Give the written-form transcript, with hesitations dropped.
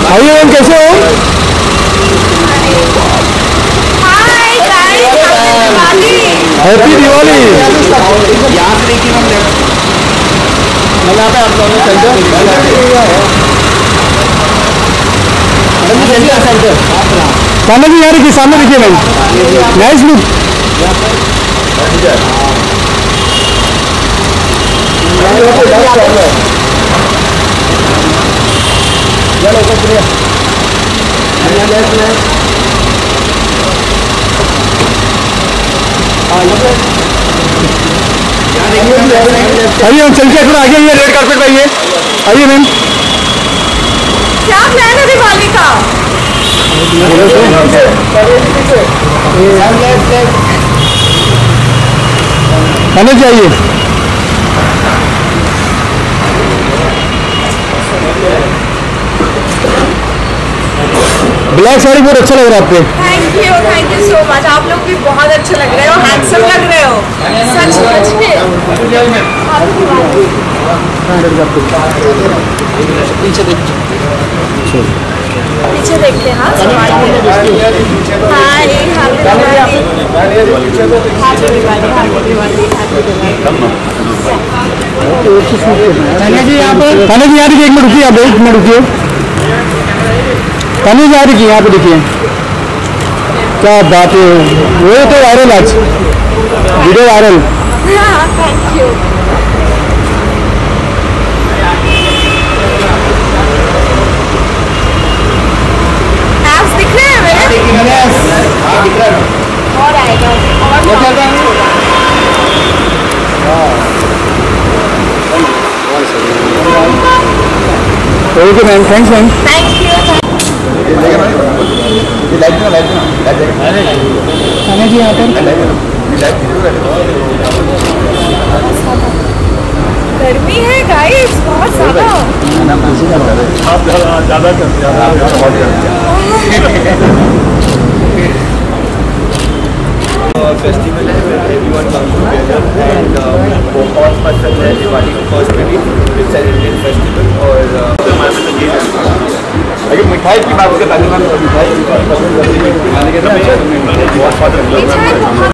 आइए मैम, कैसे हो? हैप्पी दिवाली। यहाँ से देखिए मैम, मैम यहाँ पे आप दोनों सेंटर सामने भी यहाँ देखिए, सामने देखिए मैम, नाइस लुक। आइए हम चल के थोड़ा आगे, ये रेड कारपेट पे आइए। आइए मैम। क्या प्लान है दिवाली का? आने जाइए। ब्लैक साड़ी बहुत अच्छा लग रहा है आपको। Thank you so much. आप लोग भी बहुत अच्छे लग रहे हो, हैंडसम लग रहे हो, सच में। पीछे देखते हैं। हाँ, ताना जी यहाँ देखिए, एक मिनट रुकिए, आप एक मिनट रुकिए। ताना जी यहाँ देखिए, यहाँ पे देखिए, क्या बात है, वो तो वायरल आज, video viral. Thank you. Apps दिख रहे हैं मेरे? और आएगा okay ma'am, thanks ma'am. Thank you. ताना जी यहाँ पर गर्मी है गाइस, बहुत ज़्यादा। आप ज़्यादा फेस्टिवल है, एवरीवन कम्स टुगेदर एंड बहुत पसंद है दिवाली को। Personally it's an Indian festival. और अगर मिठाई की बात करें, मिठाई बहुत